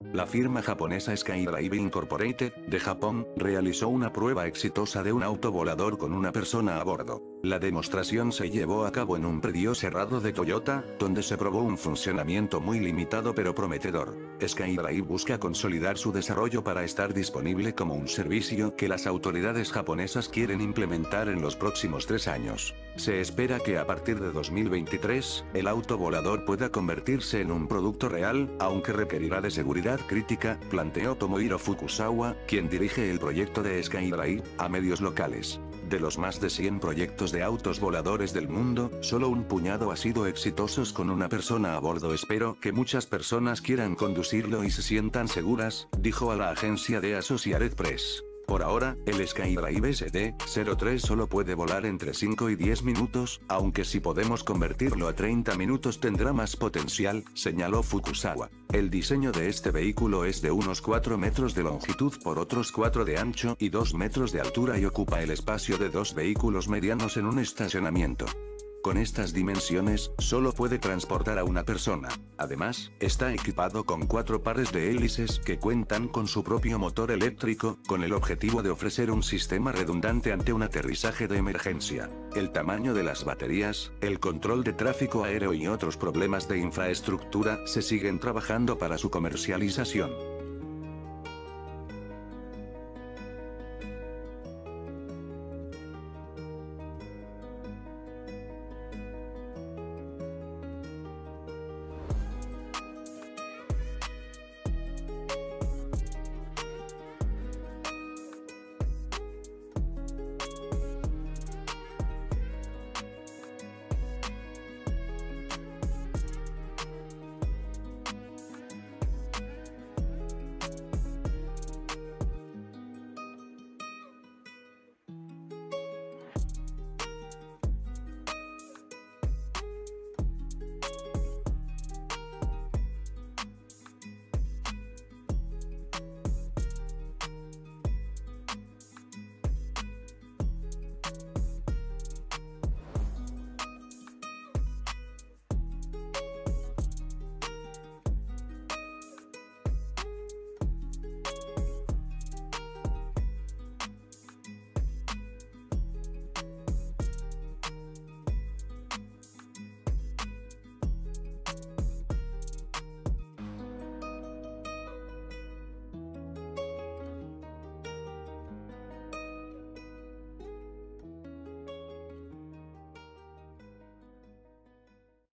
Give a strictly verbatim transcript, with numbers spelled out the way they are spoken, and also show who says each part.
Speaker 1: La firma japonesa SkyDrive Incorporated, de Japón, realizó una prueba exitosa de un auto volador con una persona a bordo. La demostración se llevó a cabo en un predio cerrado de Toyota, donde se probó un funcionamiento muy limitado pero prometedor. SkyDrive busca consolidar su desarrollo para estar disponible como un servicio que las autoridades japonesas quieren implementar en los próximos tres años. Se espera que a partir de dos mil veintitrés, el auto volador pueda convertirse en un producto real, aunque requerirá de seguridad crítica, planteó Tomohiro Fukusawa, quien dirige el proyecto de SkyDrive, a medios locales. De los más de cien proyectos de autos voladores del mundo, solo un puñado ha sido exitosos con una persona a bordo. Espero que muchas personas quieran conducirlo y se sientan seguras, dijo a la agencia de Associated Press. Por ahora, el SkyDrive S D cero tres solo puede volar entre cinco y diez minutos, aunque si podemos convertirlo a treinta minutos tendrá más potencial, señaló Fukusawa. El diseño de este vehículo es de unos cuatro metros de longitud por otros cuatro de ancho y dos metros de altura y ocupa el espacio de dos vehículos medianos en un estacionamiento. Con estas dimensiones, solo puede transportar a una persona. Además, está equipado con cuatro pares de hélices que cuentan con su propio motor eléctrico, con el objetivo de ofrecer un sistema redundante ante un aterrizaje de emergencia. El tamaño de las baterías, el control de tráfico aéreo y otros problemas de infraestructura se siguen trabajando para su comercialización.